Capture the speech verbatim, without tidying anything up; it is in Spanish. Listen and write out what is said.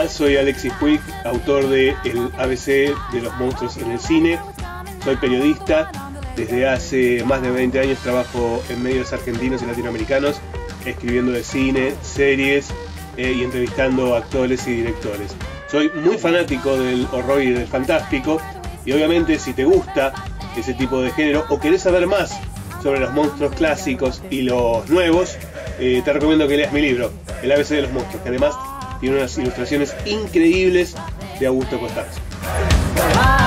Hola, soy Alexis Puig, autor de El A B C de los monstruos en el cine. Soy periodista. Desde hace más de veinte años trabajo en medios argentinos y latinoamericanos, escribiendo de cine, series eh, y entrevistando actores y directores. Soy muy fanático del horror y del fantástico, y obviamente si te gusta ese tipo de género o querés saber más sobre los monstruos clásicos y los nuevos, eh, te recomiendo que leas mi libro, El A B C de los monstruos, que además tiene unas ilustraciones increíbles de Augusto Costanzo.